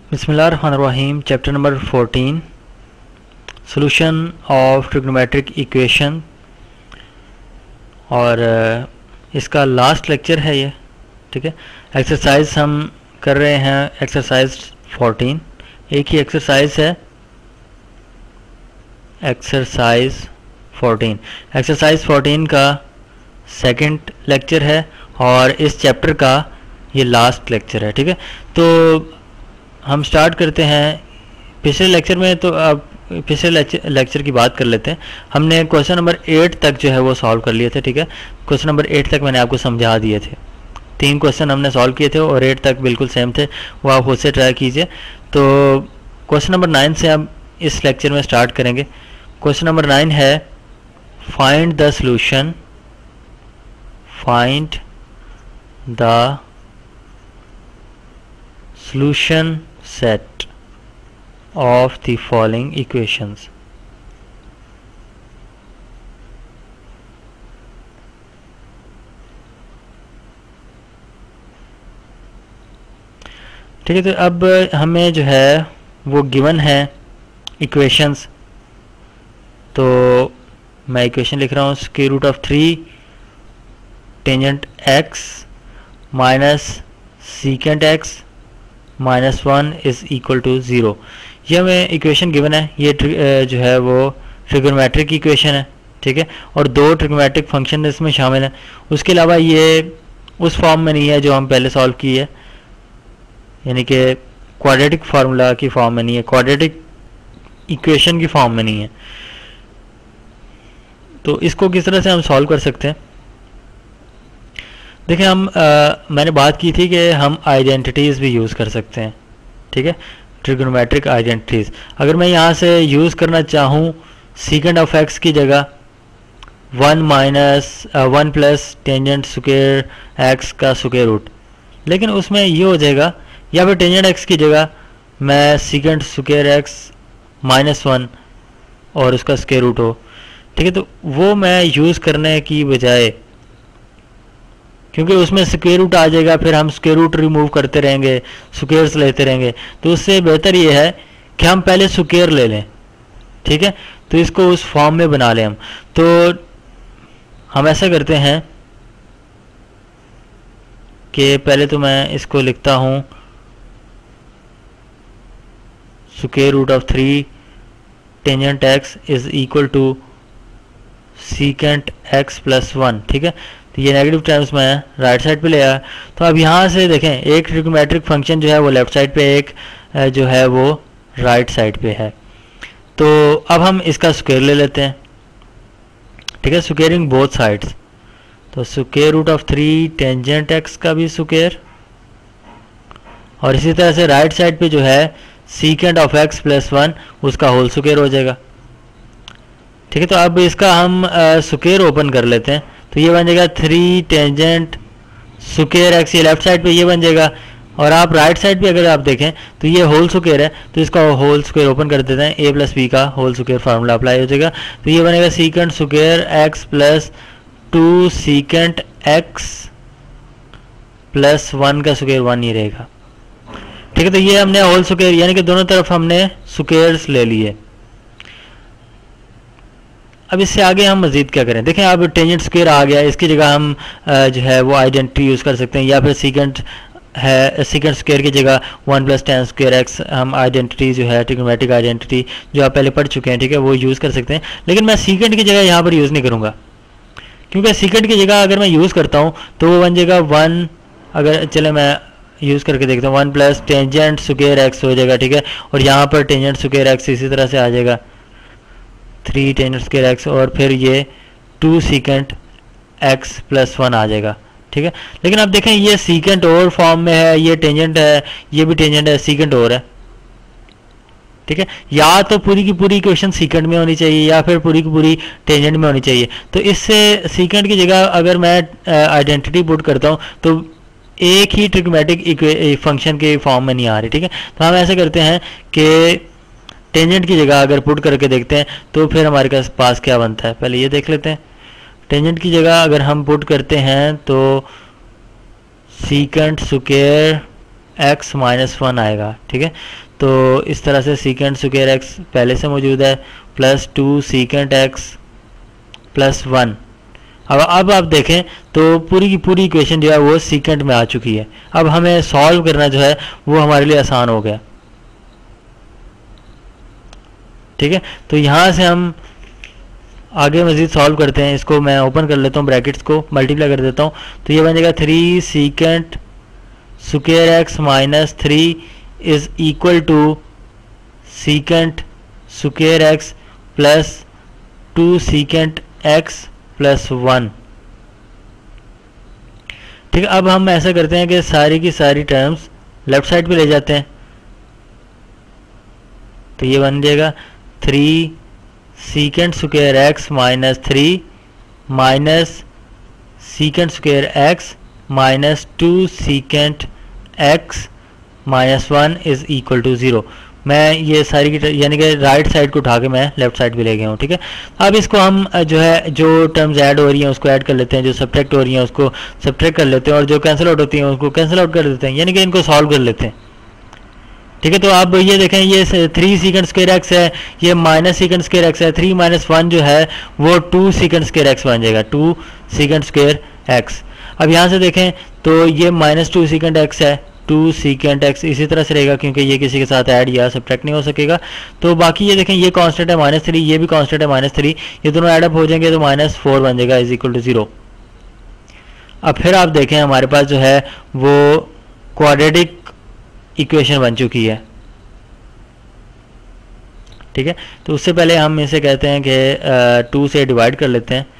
बिस्मिल्लाहिर्रहमानिर्रहीम। Chapter number 14, solution of trigonometric equation. और इसका लास्ट लेक्चर है ये, ठीक है। एक्सरसाइज हम कर रहे हैं एक्सरसाइज 14। एक ही एक्सरसाइज है, एक्सरसाइज 14। एक्सरसाइज 14 का सेकंड लेक्चर है और इस चैप्टर का ये लास्ट लेक्चर है, ठीक है। तो हम स्टार्ट करते हैं। पिछले लेक्चर में तो अब पिछले लेक्चर की बात कर लेते हैं। हमने क्वेश्चन नंबर 8 तक जो है वो सॉल्व कर लिए थे, ठीक है। क्वेश्चन नंबर 8 तक मैंने आपको समझा दिए थे। 3 क्वेश्चन हमने सॉल्व किए थे और 8 तक बिल्कुल सेम थे, वो आप खुद से ट्राई कीजिए। तो क्वेश्चन नंबर 9 से हम इस लेक्चर में स्टार्ट करेंगे। क्वेश्चन नंबर 9 है find the solution, find the solution set of the following equations। ठीक है। तो अब हमें जो है वो गिवन है इक्वेशंस। तो मैं इक्वेशन लिख रहा हूँ square root of 3 tangent x minus secant x -1 is equal to 0। ये हमें इक्वेशन गिवन है। ये जो है वो ट्रिग्नोमेट्रिक इक्वेशन है, ठीक है। और 2 ट्रिग्नोमेट्रिक फंक्शन इसमें शामिल हैं। उसके अलावा ये उस फॉर्म में नहीं है जो हम पहले सॉल्व की है, यानी कि क्वाड्रेटिक फार्मूला की फॉर्म में नहीं है, क्वाड्रेटिक इक्वेशन की फॉर्म में नहीं है। तो इसको किस तरह से हम सॉल्व कर सकते हैं? देखिए, मैंने बात की थी कि हम आइडेंटिटीज़ भी यूज़ कर सकते हैं, ठीक है। ट्रिग्नोमेट्रिक आइडेंटिटीज़ अगर मैं यहाँ से यूज़ करना चाहूँ सीकेंड ऑफ एक्स की जगह 1 प्लस टेंजेंट स्क्वायर एक्स का स्क्वायर रूट, लेकिन उसमें ये हो जाएगा, या फिर टेंजेंट एक्स की जगह मैं सीकेंड स्क्वायर एक्स -1 और उसका स्क्वायर रूट हो, ठीक है। तो वो मैं यूज़ करने की बजाय, क्योंकि उसमें स्क्वायर रूट आ जाएगा, फिर हम स्क्वायर रूट रिमूव करते रहेंगे, स्क्वायर्स लेते रहेंगे, तो उससे बेहतर ये है कि हम पहले स्क्वायर ले लें, ठीक है। तो इसको उस फॉर्म में बना लें हम। तो हम ऐसा करते हैं कि पहले तो मैं इसको लिखता हूँ square root of 3 tangent x is equal to secant x plus 1, ठीक है। ये नेगेटिव टर्म्स में राइट साइड पे ले आया। तो अब यहाँ से देखें, एक ट्रिग्नोमेट्रिक फंक्शन जो है वो लेफ्ट साइड पे, एक जो है वो राइट साइड पे है। तो अब हम इसका स्क्वायर ले लेते हैं, ठीक है, स्क्वायरिंग बोथ साइड्स। तो square root of 3 tangent x का भी स्क्वायर, और इसी तरह से राइट साइड पे जो है सीकेंट ऑफ एक्स प्लस 1 उसका होल स्क्वायर हो जाएगा, ठीक है। तो अब इसका हम स्क्वायर ओपन कर लेते हैं। तो ये बन जाएगा 3 टेंजेंट स्क्वायर एक्स, ये लेफ्ट साइड पे ये बन जाएगा, और आप राइट साइड पे अगर आप देखें तो ये होल स्क्वायर है, तो इसका होल स्क्वायर ओपन कर देते हैं। a प्लस बी का होल स्क्वायर फार्मूला अप्लाई हो जाएगा। तो ये बनेगा secant square x plus 2 secant x plus 1 का स्क्वायर 1 ही रहेगा, ठीक है। तो ये हमने होल स्क्वायर, यानी कि दोनों तरफ हमने स्क्वायर्स ले लिए। अब इससे आगे हम मजीद क्या करें? देखें, अब टेंजेंट स्क्वायर आ गया, इसकी जगह हम जो है वो आइडेंटिटी यूज़ कर सकते हैं, या फिर सीकेंट है, सीकेंट स्क्वायर की जगह 1 प्लस टेन स्क्वायर एक्स हम आइडेंटिटी जो है ट्रिग्नोमेट्रिक आइडेंटिटी जो आप पहले पढ़ चुके हैं, ठीक है, वो यूज़ कर सकते हैं। लेकिन मैं सीकेंट की जगह यहाँ पर यूज़ नहीं करूँगा, क्योंकि सीकेंट की जगह अगर मैं यूज़ करता हूँ तो वो बन जाएगा 1, अगर चले मैं यूज़ करके देखता हूँ, 1 प्लस टेंजेंट स्क्वायर एक्स हो जाएगा, ठीक है। और यहाँ पर टेंजेंट स्क्वायर एक्स इसी तरह से आ जाएगा 3 टेंजेंट स्क्वायर एक्स, और फिर ये 2 सीकेंट एक्स प्लस 1 आ जाएगा, ठीक है। लेकिन अब देखें, ये सीकेंट और फॉर्म में है, ये टेंजेंट है, ये भी टेंजेंट है, सीकेंट और है, ठीक है। या तो पूरी की पूरी इक्वेशन सीकेंट में होनी चाहिए, या फिर पूरी की पूरी टेंजेंट में होनी चाहिए। तो इससे सीकेंट की जगह अगर मैं आइडेंटिटी पुट करता हूँ तो एक ही ट्रिग्नोमेट्रिक फंक्शन के फॉर्म में नहीं आ रही, ठीक है। तो हम ऐसे करते हैं कि टेंजेंट की जगह अगर पुट करके देखते हैं तो फिर हमारे पास क्या बनता है, पहले ये देख लेते हैं। टेंजेंट की जगह अगर हम पुट करते हैं तो secant square x minus one आएगा, ठीक है। तो इस तरह से सीकेंट स्क्वायर एक्स पहले से मौजूद है प्लस 2 सीकेंट एक्स प्लस 1। अब आप देखें तो पूरी की पूरी इक्वेशन जो है वो सीकेंट में आ चुकी है। अब हमें सॉल्व करना जो है वो हमारे लिए आसान हो गया, ठीक है। तो यहाँ से हम आगे मज़ीद सॉल्व करते हैं। इसको मैं ओपन कर लेता हूँ, ब्रैकेट्स को मल्टीप्लाई कर देता हूँ, तो ये बन जाएगा 3 secant square x minus 3 is equal to secant square x plus 2 secant x plus 1, ठीक है। अब हम ऐसा करते हैं कि सारी की सारी टर्म्स लेफ्ट साइड पे ले जाते हैं, तो ये बन जाएगा 3 secant square x minus 3 minus secant square x minus 2 secant x minus 1 is equal to 0। मैं ये सारी की यानी कि राइट साइड को उठा के मैं लेफ्ट साइड पे ले गया हूँ, ठीक है। अब इसको हम जो है जो टर्म्स ऐड हो रही हैं उसको ऐड कर लेते हैं, जो सब्ट्रैक्ट हो रही हैं उसको सब्ट्रैक्ट कर लेते हैं, और जो कैंसिल आउट होती हैं उसको कैंसिल आउट कर देते हैं, यानी कि इनको सॉल्व कर लेते हैं, ठीक है। तो अब ये देखें, ये 3 सीकेंट स्क्वायर एक्स है, ये माइनस सीकेंट स्क्वायर एक्स है, 3 माइनस 1 जो है वो 2 सीकेंट स्क्वायर एक्स बन जाएगा, 2 सीकेंट स्क्वायर एक्स। अब यहाँ से देखें तो ये माइनस 2 सीकेंट एक्स है, 2 सीकेंट एक्स इसी तरह से रहेगा क्योंकि ये किसी के साथ ऐड या सब्ट्रैक्ट नहीं हो सकेगा। तो बाकी ये देखें, ये कांस्टेंट है -3, ये भी कांस्टेंट है -3, ये दोनों ऐड अप हो जाएंगे तो -4 बन जाएगा इज इक्वल टू 0। अब फिर आप देखें हमारे पास जो है वो क्वाड्रेटिक इक्वेशन बन चुकी है, ठीक है। तो उससे पहले हम इसे कहते हैं कि 2 से डिवाइड कर लेते हैं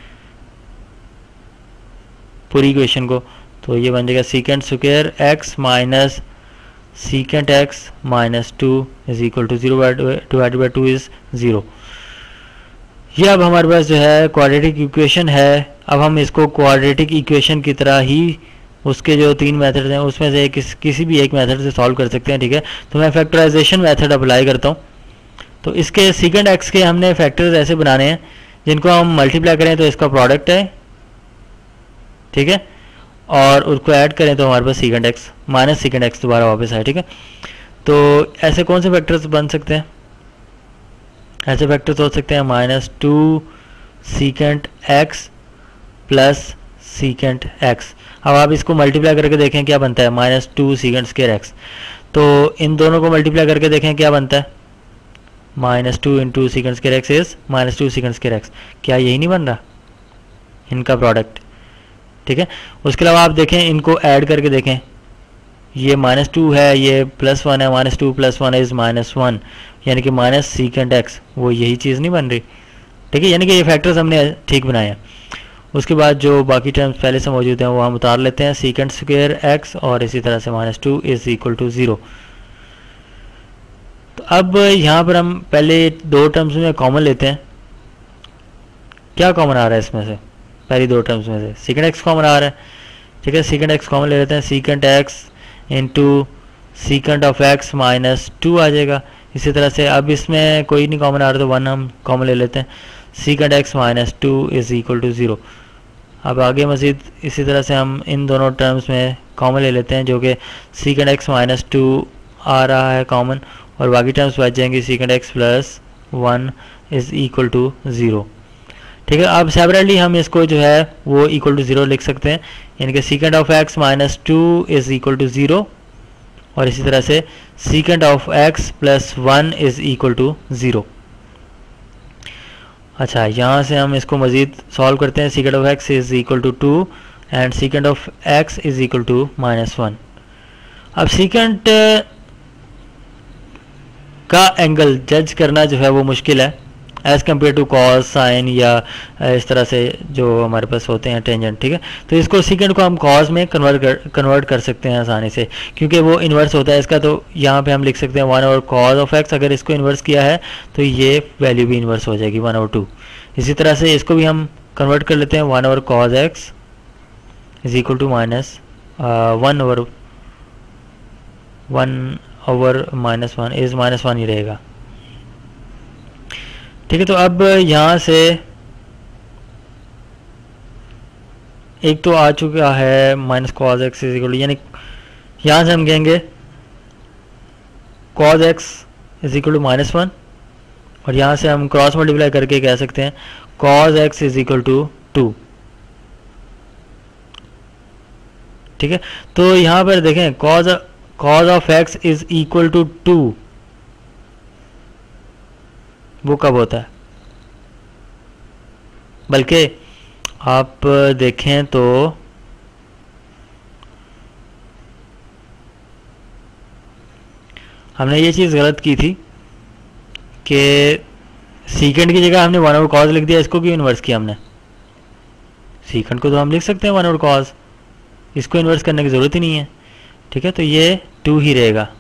पूरी इक्वेशन को, तो ये बन जाएगा secant square x minus secant x minus 2 is equal to 0 divided by 2 is 0। ये अब हमारे पास जो है क्वाड्रेटिक इक्वेशन है। अब हम इसको क्वाड्रेटिक इक्वेशन की तरह ही उसके जो 3 मेथड्स हैं उसमें से किसी भी एक मेथड से सॉल्व कर सकते हैं, ठीक है। तो मैं फैक्टराइजेशन मेथड अप्लाई करता हूँ। तो इसके सीकेंट एक्स के हमने फैक्टर्स ऐसे बनाने हैं जिनको हम मल्टीप्लाई करें तो इसका प्रोडक्ट है, ठीक है, और उसको ऐड करें तो हमारे पास secant x minus secant x दोबारा वापस आए, ठीक है। तो ऐसे कौन से फैक्टर्स बन सकते हैं? ऐसे फैक्टर्स हो सकते हैं -2 secant x plus secant x. अब आप इसको मल्टीप्लाई करके देखें क्या बनता है, -2 सीकेंट स्क्वायर एक्स। तो इन दोनों को मल्टीप्लाई करके देखें क्या बनता है, -2 into secant square x is -2 secant square x. क्या यही नहीं बन रहा इनका प्रोडक्ट, ठीक है। उसके अलावा आप देखें इनको ऐड करके देखें, ये -2 है, ये +1 है, -2 + 1 इज -1, यानी कि माइनस सीकेंट एक्स, वो यही चीज़ नहीं बन रही, ठीक है। यानी कि ये फैक्टर्स हमने ठीक बनाए हैं। उसके बाद जो बाकी टर्म्स पहले से मौजूद हैं वो हम उतार लेते हैं, सीकेंट स्क्वायर एक्स और इसी तरह से -2 इज इक्वल टू 0। तो अब यहाँ पर हम पहले 2 टर्म्स में कॉमन लेते हैं। क्या कॉमन आ रहा है इसमें से? पहली 2 टर्म्स में से सीकेंट एक्स कॉमन आ रहा है, ठीक है। सीकेंट एक्स कॉमन ले लेते हैं, secant x into secant of x -2 आ जाएगा। इसी तरह से अब इसमें कोई नहीं कॉमन आ रहा तो 1 हम कॉमन ले लेते हैं, secant x -2 is equal to 0। अब आगे मज़ीद इसी तरह से हम इन दोनों टर्म्स में कॉमन ले लेते हैं जो कि सीकेंट एक्स -2 आ रहा है कॉमन, और बाकी टर्म्स बच जाएंगे secant x + 1 is equal to 0, ठीक है। अब सेपरेटली हम इसको जो है वो इक्वल टू 0 लिख सकते हैं, यानी कि secant of x -2 is equal to 0, और इसी तरह से secant of x + 1 is equal to 0। अच्छा, यहाँ से हम इसको मज़ीद सॉल्व करते हैं। Secant of x is equal to 2 and secant of x is equal to -1। अब सीकेंट का एंगल जज करना जो है वो मुश्किल है as compare to cos, sine या इस तरह से जो हमारे पास होते हैं टेंजेंट, ठीक है। तो इसको सीकेंट को हम कॉस में कन्वर्ट कर सकते हैं आसानी से, क्योंकि वो इन्वर्स होता है इसका। तो यहाँ पे हम लिख सकते हैं 1/cos ऑफ एक्स। अगर इसको इन्वर्स किया है तो ये वैल्यू भी इन्वर्स हो जाएगी 1/2। इसी तरह से इसको भी हम कन्वर्ट कर लेते हैं, 1/cos x is equal to -1/1 is -1 ही रहेगा, ठीक है। तो अब यहाँ से एक तो आ चुका है -cos x इज इक्वल, यानी यहाँ से हम कहेंगे cos x is equal to -1, और यहाँ से हम क्रॉस मल्टीप्लाई करके कह सकते हैं cos x is equal to 2। ठीक है, तो यहाँ पर देखें cos of x is equal to 2 वो कब होता है, बल्कि आप देखें तो हमने ये चीज़ गलत की थी कि सीकेंड की जगह हमने 1/cos लिख दिया, इसको क्यों इन्वर्स किया हमने? सीकेंड को तो हम लिख सकते हैं 1/cos, इसको इन्वर्स करने की ज़रूरत ही नहीं है। ठीक है, तो ये 2 ही रहेगा,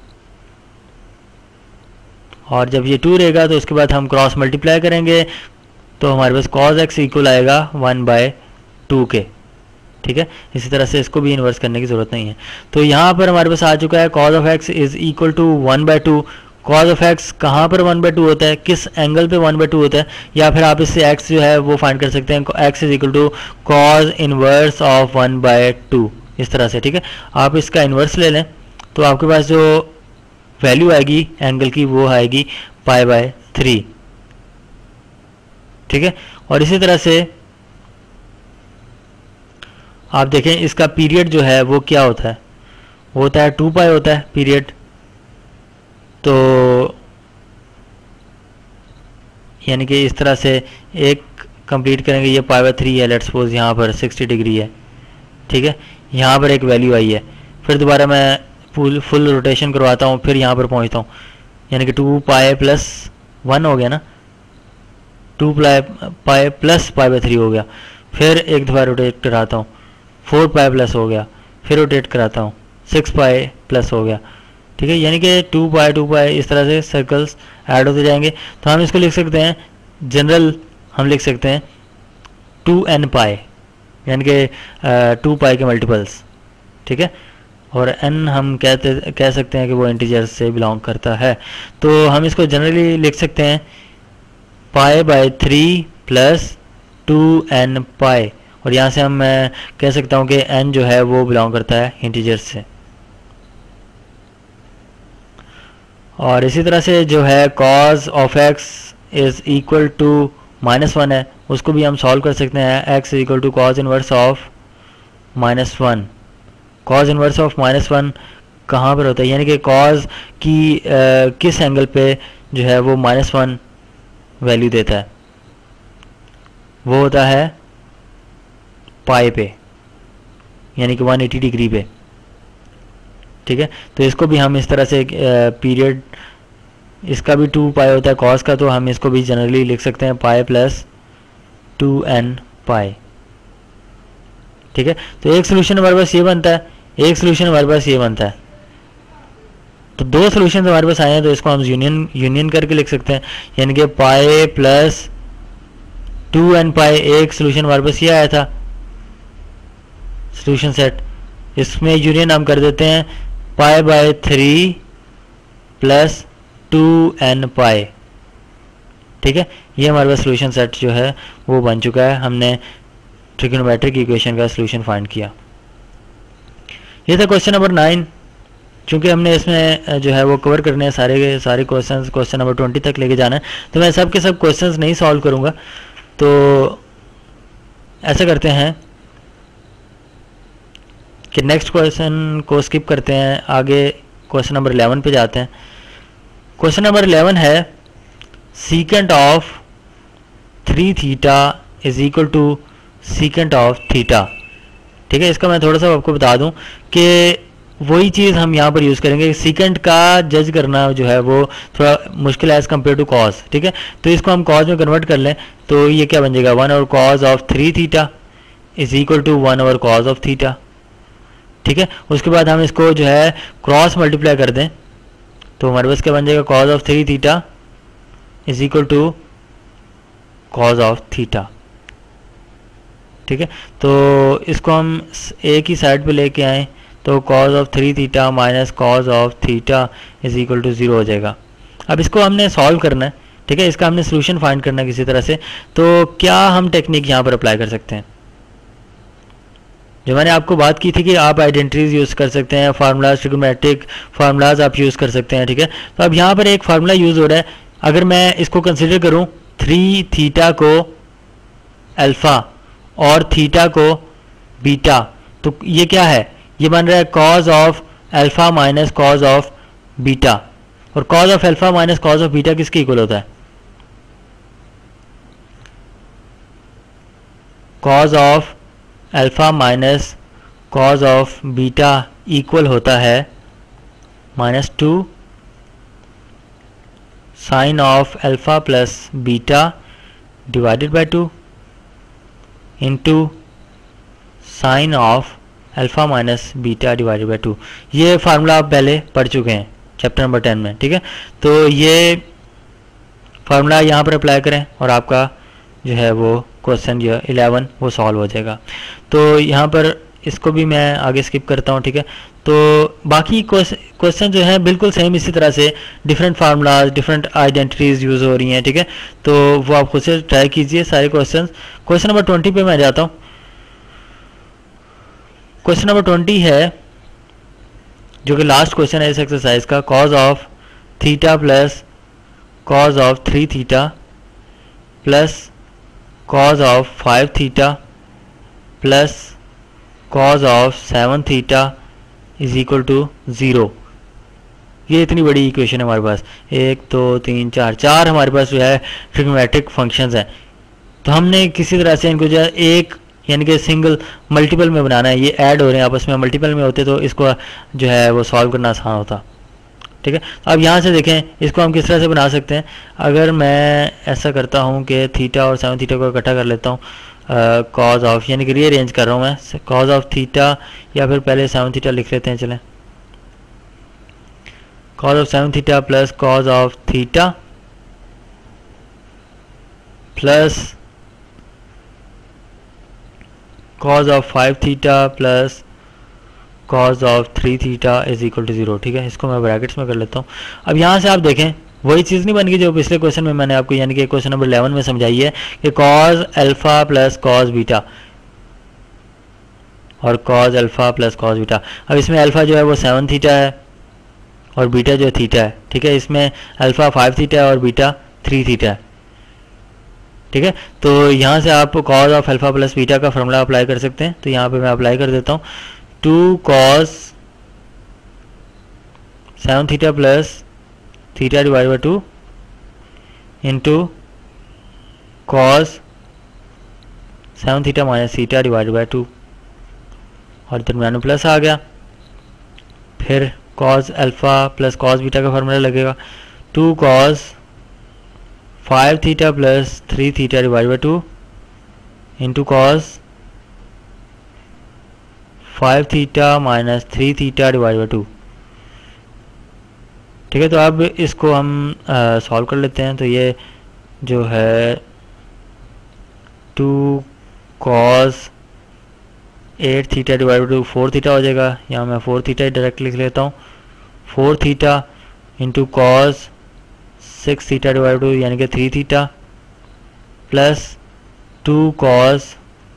और जब ये 2 रहेगा तो उसके बाद हम क्रॉस मल्टीप्लाई करेंगे तो हमारे पास cos x इक्वल आएगा 1/2 के। ठीक है, इसी तरह से इसको भी इन्वर्स करने की ज़रूरत नहीं है। तो यहाँ पर हमारे पास आ चुका है cos of x is equal to 1/2। cos of x कहाँ पर 1/2 होता है, किस एंगल पे 1/2 होता है, या फिर आप इससे x जो है वो फाइंड कर सकते हैं, x is equal to cos inverse of 1/2 इस तरह से। ठीक है, आप इसका इन्वर्स ले लें तो आपके पास जो वैल्यू आएगी एंगल की वो आएगी π/3। ठीक है, और इसी तरह से आप देखें इसका पीरियड जो है वो क्या होता है, वो होता है 2π होता है पीरियड। तो यानी कि इस तरह से एक कंप्लीट करेंगे, ये π/3 है, लेट्स सपोज यहाँ पर 60 डिग्री है। ठीक है, यहाँ पर एक वैल्यू आई है, फिर दोबारा मैं फुल रोटेशन करवाता हूँ, फिर यहाँ पर पहुँचता हूँ, यानी कि 2π + 1 हो गया ना, 2π + π/3 हो गया, फिर एक दफ़ा रोटेट कराता हूँ, 4π प्लस हो गया, फिर रोटेट कराता हूँ, 6π प्लस हो गया। ठीक है, यानी कि 2π इस तरह से सर्कल्स ऐड होते जाएंगे। तो हम इसको लिख सकते हैं, जनरल हम लिख सकते हैं 2nπ, यानी कि 2π के मल्टीपल्स। ठीक है, और n हम कह सकते हैं कि वो इंटीजर्स से बिलोंग करता है, तो हम इसको जनरली लिख सकते हैं π/3 + 2nπ, और यहाँ से हम मैं कह सकता हूँ कि n जो है वो बिलोंग करता है इंटीजर्स से। और इसी तरह से जो है cos of x is equal to -1 है, उसको भी हम सॉल्व कर सकते हैं। x is equal to cos inverse of -1। cos inverse of -1 कहाँ पर होता है, यानी कि cos की किस एंगल पे जो है वो -1 वैल्यू देता है, वो होता है पाई पे, यानी कि 180 डिग्री पे। ठीक है, तो इसको भी हम इस तरह से पीरियड, इसका भी 2π होता है cos का, तो हम इसको भी जनरली लिख सकते हैं π + 2nπ। ठीक है, तो एक सोल्यूशन हमारे पास ये बनता है, एक सोल्यूशन हमारे पास ये बनता है, तो दो सोल्यूशन हमारे पास आए हैं, तो इसको हम यूनियन करके लिख सकते हैं, यानी कि π + 2nπ एक सोल्यूशन हमारे पास ये आया था सोल्यूशन सेट, इसमें यूनियन हम कर देते हैं π/3 + 2nπ। ठीक है, ये हमारे पास सोल्यूशन सेट जो है वो बन चुका है, हमने ट्रिग्नोमेट्रिक इक्वेशन का सोल्यूशन फाइंड किया। ये था क्वेश्चन नंबर 9। चूँकि हमने इसमें जो है वो कवर करने हैं सारे क्वेश्चन, क्वेश्चन नंबर 20 तक लेके जाना है, तो मैं सब के सब क्वेश्चंस नहीं सॉल्व करूँगा। तो ऐसा करते हैं कि नेक्स्ट क्वेश्चन को स्किप करते हैं, आगे क्वेश्चन नंबर 11 पे जाते हैं। क्वेश्चन नंबर 11 है secant of 3θ is equal to secant of theta. ठीक है, इसका मैं थोड़ा सा आपको बता दूं कि वही चीज़ हम यहाँ पर यूज़ करेंगे। सीकेंट का जज करना जो है वो थोड़ा मुश्किल है एज़ कम्पेयर टू कॉस। ठीक है, तो इसको हम कॉस में कन्वर्ट कर लें तो ये क्या बन जाएगा, 1/cos of 3θ is equal to 1/cos of theta. ठीक है, उसके बाद हम इसको जो है क्रॉस मल्टीप्लाई कर दें तो हमारे पास क्या बन जाएगा, cos of 3θ is equal to cos of theta. ठीक है, तो इसको हम एक ही साइड पे लेके आए तो cos of 3θ minus cos of theta is equal to 0 हो जाएगा। अब इसको हमने सॉल्व करना है। ठीक है, इसका हमने सोल्यूशन फाइंड करना है किसी तरह से। तो क्या हम टेक्निक यहाँ पर अप्लाई कर सकते हैं, जो मैंने आपको बात की थी कि आप आइडेंटिटीज यूज़ कर सकते हैं, फार्मूलाज, ट्रिग्नोमेट्रिक फार्मूलाज आप यूज़ कर सकते हैं, ठीक है। तो अब यहाँ पर एक फार्मूला यूज़ हो रहा है, अगर मैं इसको कंसिडर करूँ 3 थीटा को अल्फ़ा और थीटा को बीटा, तो ये क्या है, ये बन रहा है cos of alpha minus cos of beta, और cos of alpha minus cos of beta किसके इक्वल होता है, cos of alpha minus cos of beta equal होता है -2 sine of alpha plus beta divided by 2 into sine of alpha minus beta divided by 2। ये formula आप पहले पढ़ चुके हैं चैप्टर नंबर 10 में, ठीक है। तो ये फार्मूला यहाँ पर अप्लाई करें और आपका जो है वो क्वेश्चन जो 11 वो सॉल्व हो जाएगा। तो यहाँ पर इसको भी मैं आगे स्किप करता हूँ, ठीक है। तो बाकी क्वेश्चन जो है बिल्कुल सेम इसी तरह से different formulas, different identities use हो रही हैं, ठीक है। तो वो आप खुद से ट्राई कीजिए सारे क्वेश्चन। क्वेश्चन नंबर 20 पे मैं जाता हूँ। क्वेश्चन नंबर 20 है जो कि लास्ट क्वेश्चन है इस एक्सरसाइज का, cos of theta plus cos of 3 theta plus cos of 5 theta plus cos of 7 theta is equal to 0। ये इतनी बड़ी इक्वेशन है हमारे पास, 1 2 3 4 हमारे पास जो है ट्रिग्नोमेट्रिक फंक्शंस हैं। तो हमने किसी तरह से इनको जो है एक यानी कि सिंगल मल्टीपल में बनाना है। ये ऐड हो रहे हैं आपस में, मल्टीपल में होते तो इसको जो है वो सॉल्व करना आसान होता, ठीक है। अब यहाँ से देखें इसको हम किस तरह से बना सकते हैं। अगर मैं ऐसा करता हूँ कि थीटा और 7 थीटा को इकट्ठा कर लेता हूँ, कॉज ऑफ यानी कि रीअरेंज कर रहा हूँ मैं, कॉज ऑफ थीटा या फिर पहले 7 थीटा लिख लेते हैं, चलें। Cos of 7 theta plus cos of theta plus cos of 5 theta plus cos of 3 theta is equal to 0, ठीक है। इसको मैं ब्रैकेट्स में कर लेता हूँ। अब यहाँ से आप देखें वही चीज़ नहीं बन गई जो पिछले क्वेश्चन में मैंने आपको यानी कि क्वेश्चन नंबर 11 में समझाई है कि cos alpha plus cos beta और cos alpha plus cos beta. अब इसमें अल्फ़ा जो है वो 7 थीटा है और बीटा जो है थीटा है, ठीक है। इसमें अल्फ़ा 5 थीटा है और बीटा 3 थीटा है, ठीक है। तो यहाँ से आप cos of alpha plus beta का फॉर्मूला अप्लाई कर सकते हैं। तो यहाँ पे मैं अप्लाई कर देता हूँ, 2 cos 7 theta plus theta divide by 2 into cos 7 theta minus theta divide by 2 और दरम्यान में प्लस आ गया। फिर cos alpha plus cos beta का फॉर्मूला लगेगा, 2 cos 5 theta plus 3 theta divide by 2 into cos 5 theta minus 3 theta divide by 2, ठीक है। तो अब इसको हम सॉल्व कर लेते हैं। तो ये जो है 2 cos 8 theta divide by 2 4 theta हो जाएगा। यहाँ मैं 4 थीटा डायरेक्ट लिख लेता हूँ, 4 theta into cos 6 theta divide by 2 यानी कि 3 theta plus 2 cos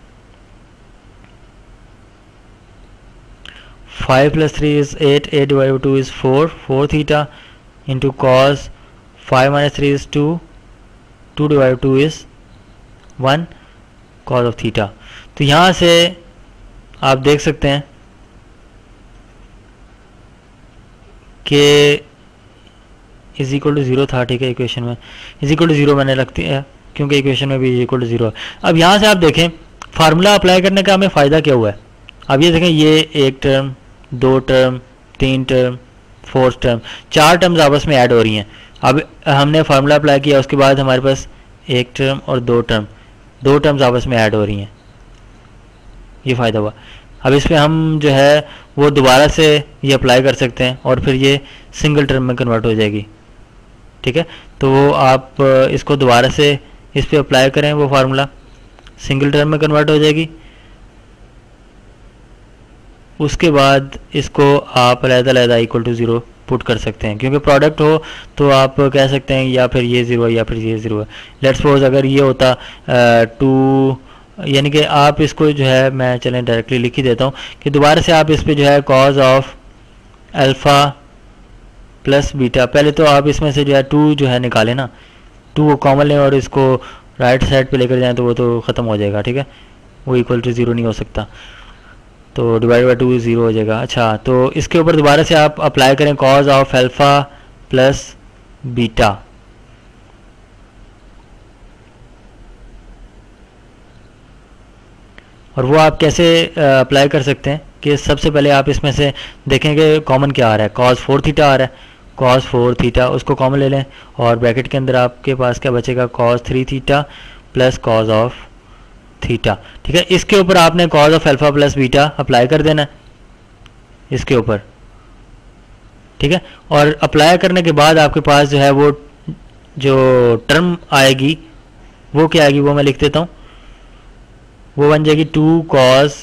5 plus 3 is 8, 8 divided by 2 is 4, 4 theta into cos 5 minus 3 is 2, 2 divided by 2 is 1 cos of theta। तो यहाँ से आप देख सकते हैं कि इज इक्वल टू 0 था, ठीक है। इक्वेशन में इज इक्वल टू 0 मैंने रखती है क्योंकि इक्वेशन में भी इज इक्वल टू 0 है। अब यहाँ से आप देखें फार्मूला अप्लाई करने का हमें फ़ायदा क्या हुआ है। अब ये देखें, ये एक term, 2 term, 3 term, 4 term, 4 terms आपस में ऐड हो रही हैं। अब हमने फार्मूला अप्लाई किया, उसके बाद हमारे पास एक टर्म और 2 टर्म, 2 टर्म्स आपस में ऐड हो रही हैं, ये फ़ायदा हुआ। अब इस पर हम जो है वो दोबारा से ये अप्लाई कर सकते हैं और फिर ये सिंगल टर्म में कन्वर्ट हो जाएगी, ठीक है। तो वो आप इसको दोबारा से इस पर अप्लाई करें, वो फार्मूला सिंगल टर्म में कन्वर्ट हो जाएगी। उसके बाद इसको आप अलग-अलग इक्वल टू 0 पुट कर सकते हैं, क्योंकि प्रोडक्ट हो तो आप कह सकते हैं या फिर ये 0 है या फिर ये 0 है। लेट्स सपोज अगर ये होता 2 यानी कि आप इसको जो है, मैं चलें डायरेक्टली लिख ही देता हूँ कि दोबारा से आप इस पे जो है cos of alpha plus beta, पहले तो आप इसमें से जो है 2 जो है निकालें ना, 2 को कॉमन लें और इसको राइट साइड पे लेकर जाएं तो वो तो ख़त्म हो जाएगा, ठीक है, वो इक्वल टू 0 नहीं हो सकता, तो डिवाइड बाई 2 0 हो जाएगा। अच्छा, तो इसके ऊपर दोबारा से आप अप्लाई करें cos of alpha plus beta, और वो आप कैसे अप्लाई कर सकते हैं कि सबसे पहले आप इसमें से देखेंगे कॉमन क्या आ रहा है, cos 4 थीटा आ रहा है, cos 4 थीटा उसको कॉमन ले लें और ब्रैकेट के अंदर आपके पास क्या बचेगा, cos 3 theta plus cos of theta, ठीक है। इसके ऊपर आपने cos of alpha plus beta apply कर देना है इसके ऊपर, ठीक है। और अप्लाई करने के बाद आपके पास जो है वो जो टर्म आएगी वो क्या आएगी, वो मैं लिख देता हूँ, वो बन जाएगी 2 cos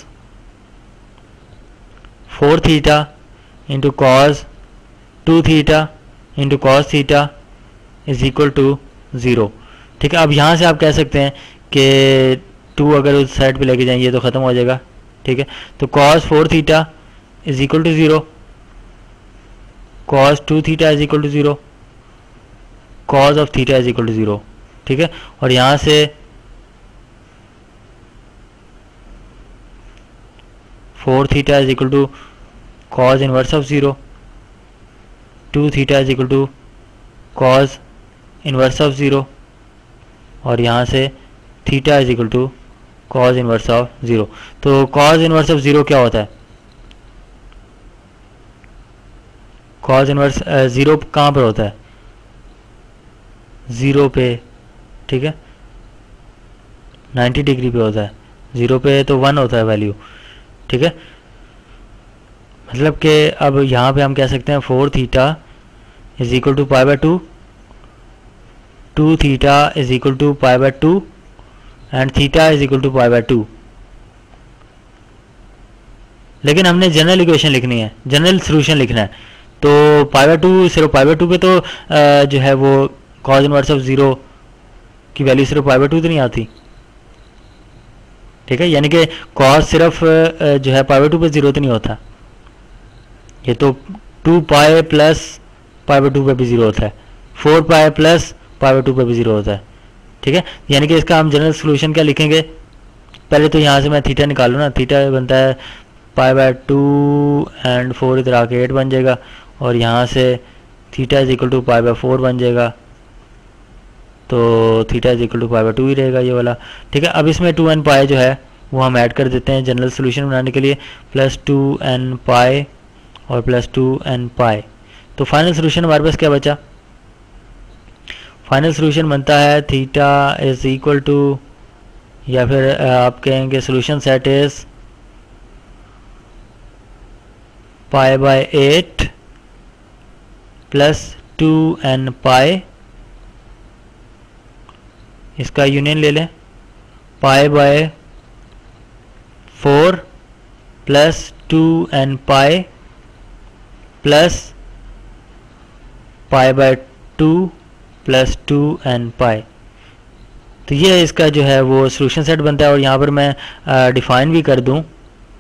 4 theta into cos 2 theta into cos theta is equal to 0, ठीक है। अब यहाँ से आप कह सकते हैं कि 2 अगर उस साइड पे लेके जाएंगे तो ख़त्म हो जाएगा, ठीक है। तो cos 4 theta is equal to 0, cos 2 theta is equal to 0, cos of theta is equal to 0, ठीक है। और यहाँ से 4 theta is equal to cos inverse of 0, 2 theta is equal to cos inverse of 0, और यहाँ से theta is equal to cos inverse of 0। तो cos inverse of 0 क्या होता है, cos इनवर्स 0 कहाँ पर होता है, 0 पे, ठीक है, 90 डिग्री पे होता है, 0 पे तो 1 होता है वैल्यू, ठीक है। मतलब कि अब यहाँ पे हम कह सकते हैं 4 theta is equal to pi by 2, 2 theta is equal to pi by 2 and theta is equal to pi by 2। लेकिन हमने जनरल इक्वेशन लिखनी है, जनरल सोल्यूशन लिखना है, तो पाई बाय 2 सिर्फ पाई बाय 2 पे तो जो है वो cos इनवर्स ऑफ 0 की वैल्यू सिर्फ पाई बाय 2 तो नहीं आती, ठीक है। यानी कि cos सिर्फ जो है पाई बाय 2 पे 0 तो नहीं होता, ये तो 2 पाई प्लस पाई बाय 2 पे भी 0 होता है, 4 पाई प्लस पाई बाय 2 पे भी 0 होता है, ठीक है। यानी कि इसका हम जनरल सोल्यूशन क्या लिखेंगे, पहले तो यहाँ से मैं थीटा निकालूँ ना, थीटा बनता है पाई बाय 2 एंड 4 इधर आके 8 बन जाएगा, और यहाँ से theta is equal to pi by 4 बन जाएगा, तो theta is equal to pi by 2 ही रहेगा ये वाला, ठीक है। अब इसमें 2n पाई जो है वो हम ऐड कर देते हैं जनरल सोल्यूशन बनाने के लिए, प्लस 2n पाई और प्लस 2n पाई, तो फाइनल सोल्यूशन हमारे पास क्या बचा, फाइनल सोल्यूशन बनता है थीटा इज इक्वल टू, या फिर आप कहेंगे solution set is pi by 8 plus 2n pi, इसका यूनियन ले लें, pi by 4 plus 2n pi plus pi by 2 plus 2n pi, तो ये इसका जो है वो सोल्यूशन सेट बनता है। और यहाँ पर मैं डिफाइन भी कर दूं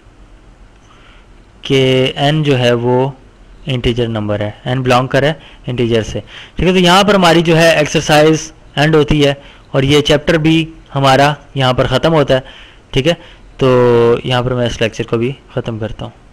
कि n जो है वो इंटीजर नंबर है, n बिलोंग कर है इंटीजर से, ठीक है। तो यहाँ पर हमारी जो है एक्सरसाइज एंड होती है और ये चैप्टर भी हमारा यहाँ पर ख़त्म होता है, ठीक है। तो यहाँ पर मैं इस लेक्चर को भी ख़त्म करता हूँ।